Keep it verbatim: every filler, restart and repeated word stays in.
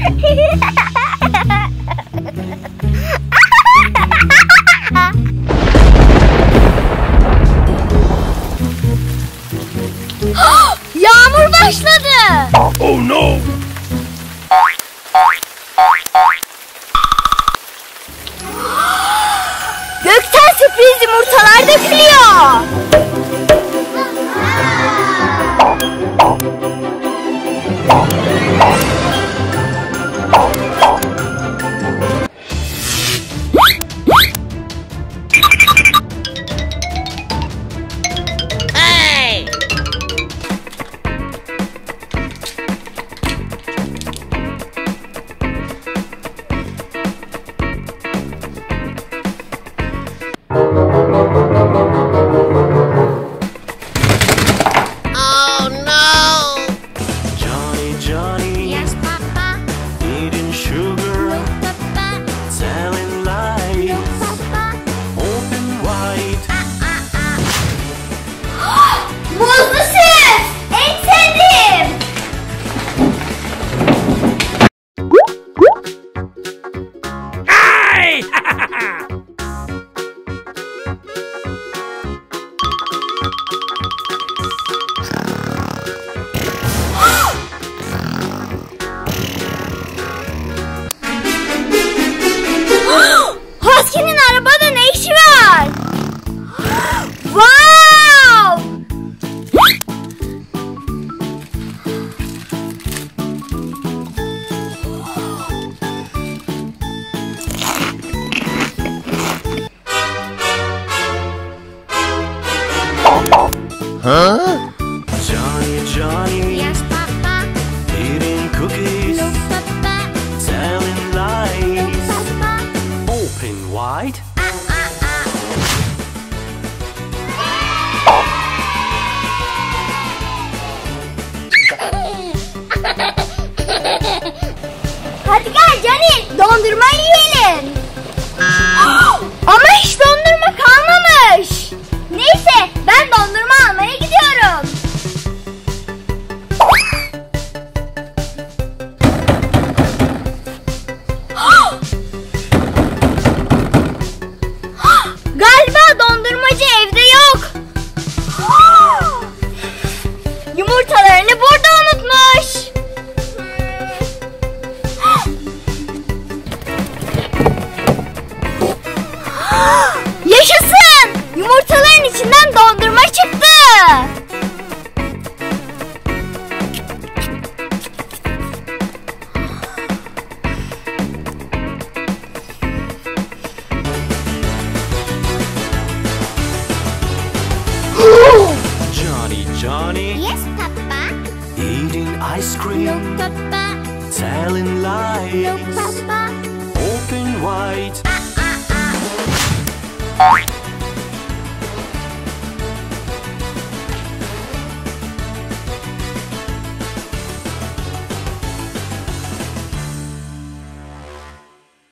Yağmur başladı. Oh no! Gökten sürpriz yumurtalar dökülüyor. Hey! Oh no! Johnny, Johnny, Yes, Papa. eating sugar, No, Papa. telling No, lies, Papa. open wide. Ah, ah, ah. Muzlu süt. En sevdiğim. Ay! Husky'nin arabada ne işi var? Wow! Huh? Johnny, Johnny, Yes, Papa. eating cookies, No, Papa. telling lies, Papa. open wide. Ah, ah, ah. Hadi gel Johny, dondurma yiyelim. Ama hiç dondurma kalmamış. Neyse, ben dondurma almaya gidiyorum. Galiba dondurmacı evde yok. Yumurtalarını burada unutmuş. Yaşasın! Yumurtaların içinden dondurma çıktı. Johnny, Johnny, Yes, Papa. eating ice No, cream, Papa. telling No, lies,